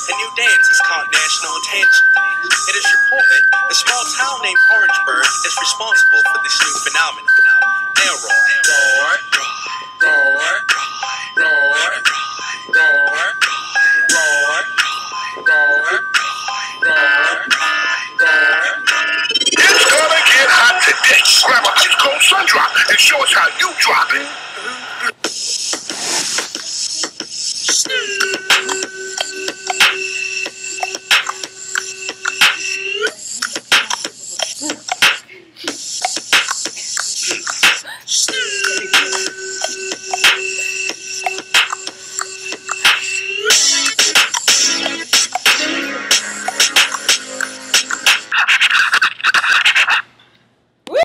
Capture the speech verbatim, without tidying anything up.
A new dance has caught national attention. It is reported a small town named Orangeburg is responsible for this new phenomenon. Now, Roy. Roy, Roy, Roy, Roy, Roy, Roy, Roy. It's gonna get hot today. Grab a ice cold sun drop and show us how you drop it.